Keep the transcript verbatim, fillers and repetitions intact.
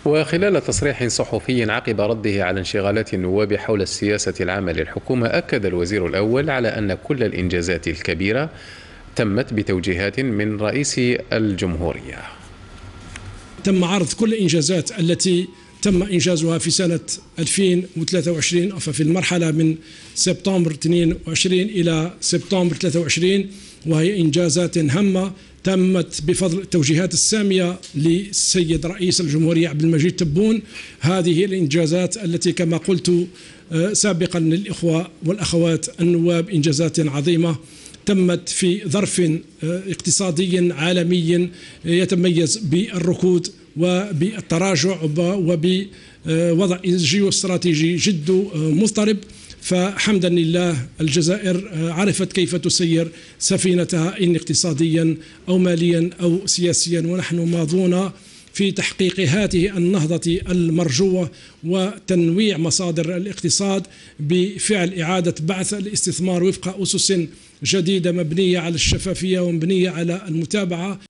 وخلال تصريح صحفي عقب رده على انشغالات النواب حول السياسة العامة للحكومة، أكد الوزير الأول على أن كل الإنجازات الكبيرة تمت بتوجيهات من رئيس الجمهورية. تم عرض كل الإنجازات التي تم إنجازها في سنة ألفين وثلاثة وعشرين، ففي المرحلة من سبتمبر اثنين وعشرين إلى سبتمبر ثلاثة وعشرين، وهي إنجازات هامة تمت بفضل التوجيهات السامية للسيد رئيس الجمهورية عبد المجيد تبون. هذه الإنجازات التي كما قلت سابقا للإخوة والأخوات النواب إنجازات عظيمة تمت في ظرف اقتصادي عالمي يتميز بالركود وبالتراجع وبوضع جيوستراتيجي جد مضطرب. فحمدا لله الجزائر عرفت كيف تسير سفينتها إن اقتصاديا أو ماليا أو سياسيا، ونحن ماضون في تحقيق هذه النهضة المرجوة وتنويع مصادر الاقتصاد بفعل إعادة بعث الاستثمار وفق أسس جديدة مبنية على الشفافية ومبنية على المتابعة.